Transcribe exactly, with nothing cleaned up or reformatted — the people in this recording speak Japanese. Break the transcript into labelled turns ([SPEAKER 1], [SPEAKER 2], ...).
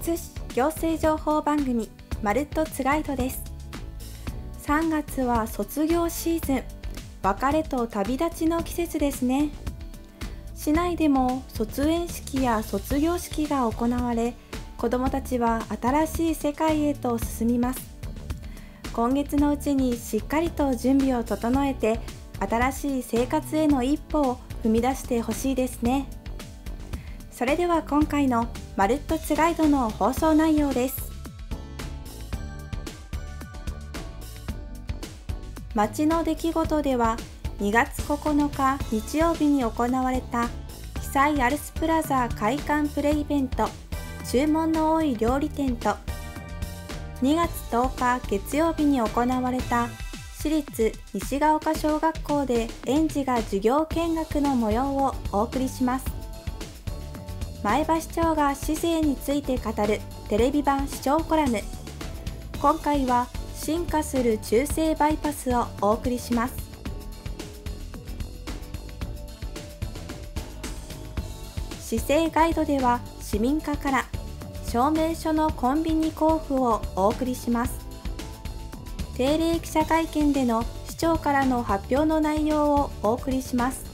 [SPEAKER 1] 津市行政情報番組まるっとつガイドです。さんがつは卒業シーズン、別れと旅立ちの季節ですね。市内でも卒園式や卒業式が行われ、子どもたちは新しい世界へと進みます。今月のうちにしっかりと準備を整えて、新しい生活への一歩を踏み出してほしいですね。それでは今回のまるっとつガイドの放送内容です。街の出来事では、にがつここのか日曜日に行われた久井アルスプラザ開館プレイベント注文の多い料理店と、にがつとおか月曜日に行われた私立西が丘小学校で園児が授業見学の模様をお送りします。前橋町が市政について語るテレビ版市長コラム。今回は進化する中西バイパスをお送りします。市政ガイドでは市民課から証明書のコンビニ交付をお送りします。定例記者会見での市長からの発表の内容をお送りします。